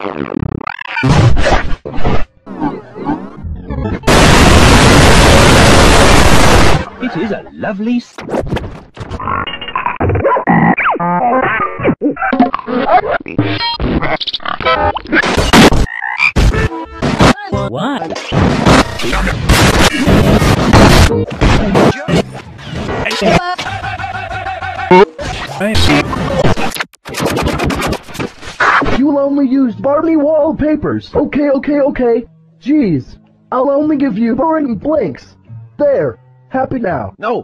It is a lovely... What? You'll only use Barbie wallpapers. Okay. Jeez, I'll only give you boring blanks. There, happy now. No.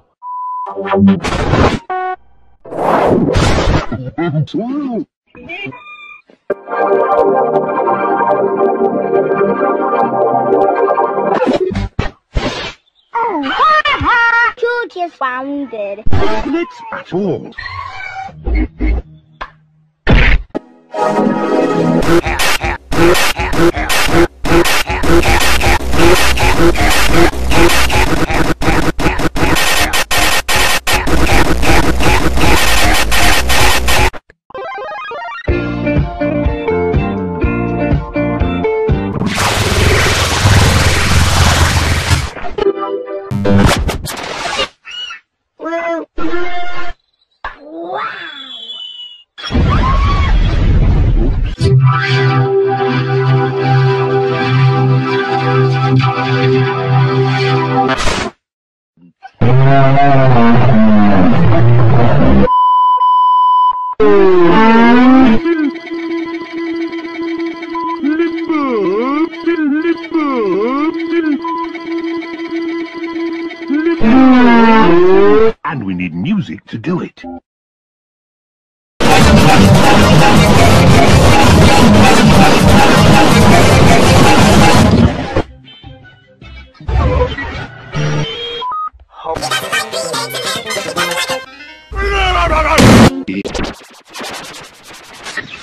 You just founded. Let's battle. And we need music to do it.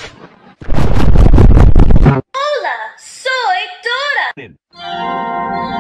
Hola, soy Dora.